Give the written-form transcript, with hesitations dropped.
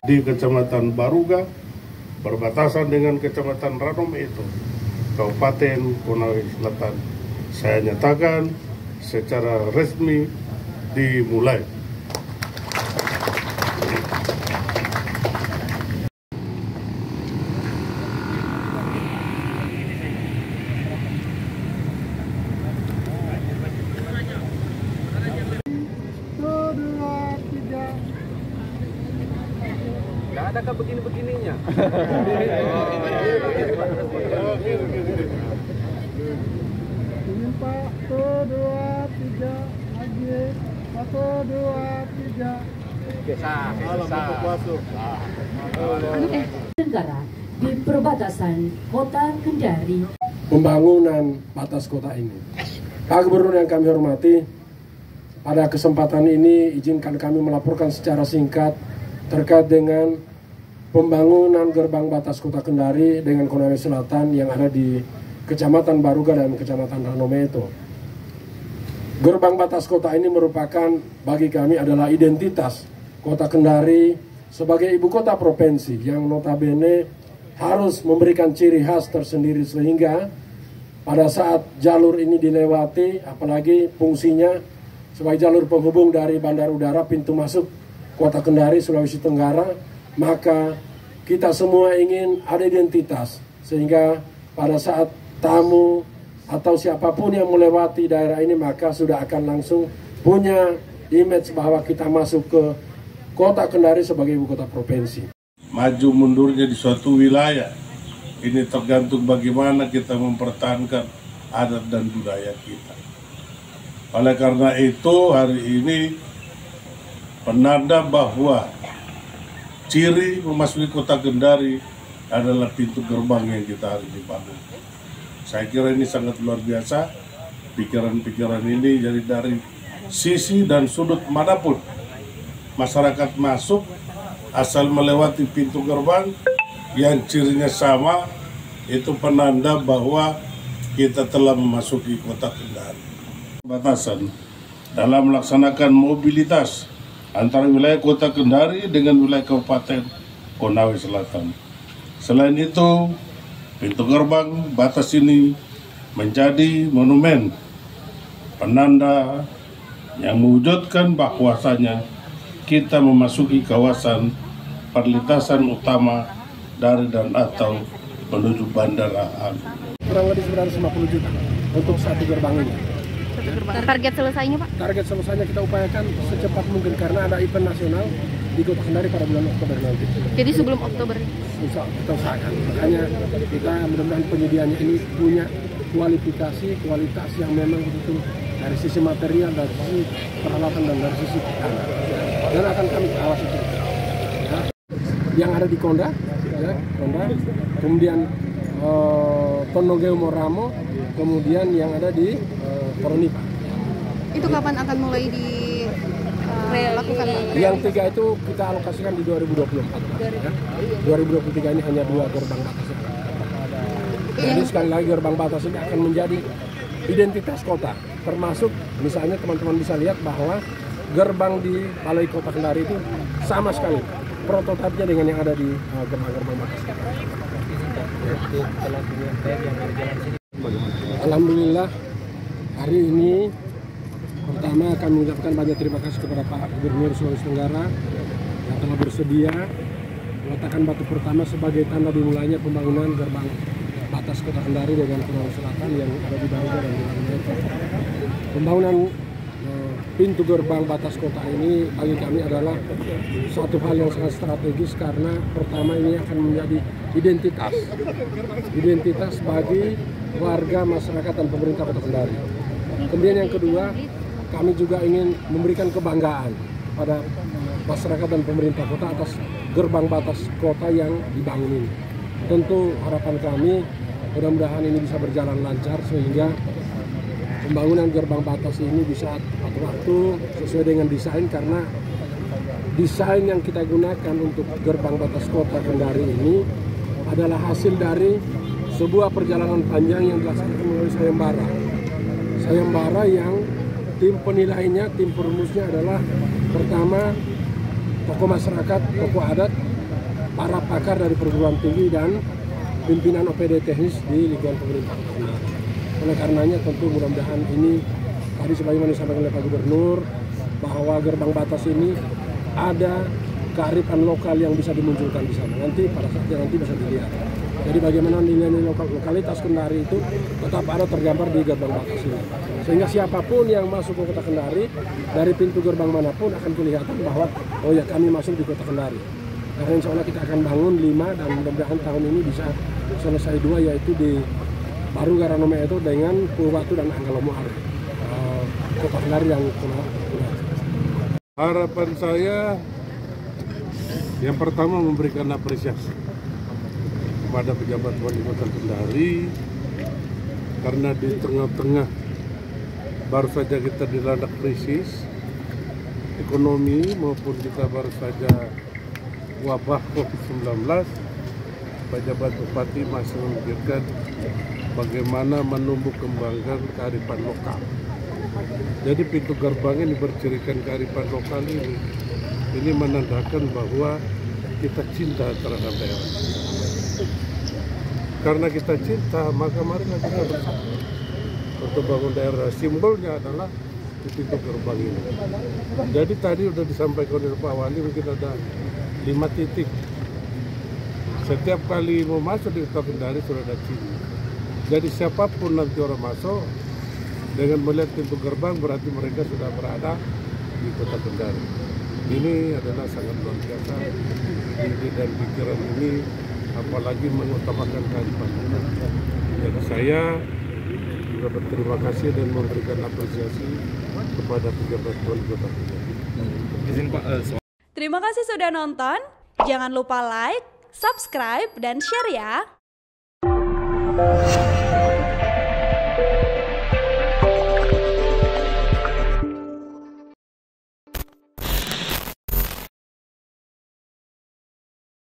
di Kecamatan Baruga, berbatasan dengan Kecamatan Ranome itu, Kabupaten Konawe Selatan. Saya nyatakan secara resmi dimulai. Nggak ada begini-begininya. Ini Pak, 1, 2, 3, lagi, 1, 2, 3. Negara di perbatasan Kota Kendari. Pembangunan batas kota ini. Pak Gubernur yang kami hormati, pada kesempatan ini izinkan kami melaporkan secara singkat terkait dengan pembangunan gerbang batas Kota Kendari dengan Konawe Selatan yang ada di Kecamatan Baruga dan Kecamatan Ranome itu. Gerbang batas kota ini merupakan bagi kami adalah identitas Kota Kendari sebagai ibu kota provinsi yang notabene harus memberikan ciri khas tersendiri, sehingga pada saat jalur ini dilewati, apalagi fungsinya sebagai jalur penghubung dari bandar udara pintu masuk Kota Kendari, Sulawesi Tenggara, maka kita semua ingin ada identitas, sehingga pada saat tamu atau siapapun yang melewati daerah ini maka sudah akan langsung punya image bahwa kita masuk ke Kota Kendari sebagai ibu kota provinsi. Maju mundurnya di suatu wilayah, ini tergantung bagaimana kita mempertahankan adat dan budaya kita. Oleh karena itu hari ini penanda bahwa ciri memasuki Kota Kendari adalah pintu gerbang yang kita harus dibangun. Saya kira ini sangat luar biasa, pikiran-pikiran ini jadi dari sisi dan sudut manapun masyarakat masuk asal melewati pintu gerbang yang cirinya sama, itu penanda bahwa kita telah memasuki Kota Kendari. Batasan dalam melaksanakan mobilitas antara wilayah Kota Kendari dengan wilayah Kabupaten Konawe Selatan. Selain itu, pintu gerbang batas ini menjadi monumen penanda yang mewujudkan bahwasanya kita memasuki kawasan perlintasan utama dari dan atau menuju bandaraan. Kurang lebih 950 juta untuk satu gerbang ini. Target selesainya, Pak? Target selesainya kita upayakan secepat mungkin karena ada event nasional di Kota Kendari pada bulan Oktober nanti. Jadi sebelum Oktober? Insya Allah kita usahakan. Makanya kita mudah-mudahan penyediaannya ini punya kualitas yang memang betul dari sisi material, dari sisi peralatan dan dari sisi anak. Dan akan kami awasi terus. Ya. Yang ada di Konda, ya, Konda, kemudian Tonogeo Moramo, kemudian yang ada di Koronipa. Itu kapan akan mulai dilakukan? Yang 3 itu kita alokasikan di 2024. Ya. 2023 ini hanya 2 gerbang batas. Jadi sekali lagi gerbang batas ini akan menjadi identitas kota. Termasuk misalnya teman-teman bisa lihat bahwa gerbang di Balai Kota Kendari itu sama sekali prototipnya dengan yang ada di gerbang-gerbang batas. Alhamdulillah hari ini pertama kami mengucapkan banyak terima kasih kepada Pak Gubernur Sulawesi Tenggara yang telah bersedia meletakkan batu pertama sebagai tanda dimulainya pembangunan gerbang batas Kota Kendari dengan Konawe Selatan yang ada di Baruga dan di Ranome. Pembangunan pintu gerbang batas kota ini bagi kami adalah suatu hal yang sangat strategis karena pertama ini akan menjadi identitas bagi warga, masyarakat dan pemerintah Kota Kendari. Kemudian yang kedua, kami juga ingin memberikan kebanggaan pada masyarakat dan pemerintah kota atas gerbang batas kota yang dibangun ini. Tentu harapan kami mudah-mudahan ini bisa berjalan lancar sehingga pembangunan gerbang batas ini bisa tepat waktu sesuai dengan desain, karena desain yang kita gunakan untuk gerbang batas Kota Kendari ini adalah hasil dari sebuah perjalanan panjang yang dilaksanakan melalui sayembara yang tim penilainya, tim perumusnya adalah pertama tokoh masyarakat, tokoh adat, para pakar dari perguruan tinggi dan pimpinan OPD teknis di lingkungan pemerintah. Oleh karenanya tentu mudah-mudahan ini tadi sebagaimana disampaikan oleh Pak Gubernur bahwa gerbang batas ini ada kearifan lokal yang bisa dimunculkan di sana. Nanti pada saatnya nanti bisa dilihat. Jadi bagaimana nilai-nilai lokalitas Kendari itu tetap ada tergambar di gerbang batas ini. Sehingga siapapun yang masuk ke kota Kendari dari pintu gerbang manapun akan kelihatan bahwa oh ya kami masuk di kota Kendari. Karena insya Allah kita akan bangun 5 dan mudah-mudahan tahun ini bisa selesai 2 yaitu di Baru Garanome itu dengan Purwatu dan Anggalomo kota Kendari yang Harapan saya yang pertama memberikan apresiasi kepada pejabat wali kota Kendari karena di tengah-tengah baru saja kita dilanda krisis ekonomi maupun kita baru saja wabah COVID-19, pejabat bupati masih memikirkan bagaimana menumbuh kembangkan kearifan lokal. Jadi pintu gerbang ini bercirikan kearifan lokal ini menandakan bahwa kita cinta terhadap daerah. Karena kita cinta, maka marilah kita bersatu untuk bangun daerah. Simbolnya adalah di pintu gerbang ini. Jadi tadi sudah disampaikan oleh Pak Wali mungkin ada 5 titik. Setiap kali mau masuk di kota Kendari sudah ada ciri. Jadi siapapun nanti orang masuk dengan melihat pintu gerbang berarti mereka sudah berada di kota Kendari. Ini adalah sangat luar biasa ide dan pikiran ini, apalagi mengutamakan kearifan lokal. Jadi saya juga berterima kasih dan memberikan apresiasi kepada pejabat wali kota Kendari. Terima kasih sudah nonton. Jangan lupa like, subscribe, dan share ya.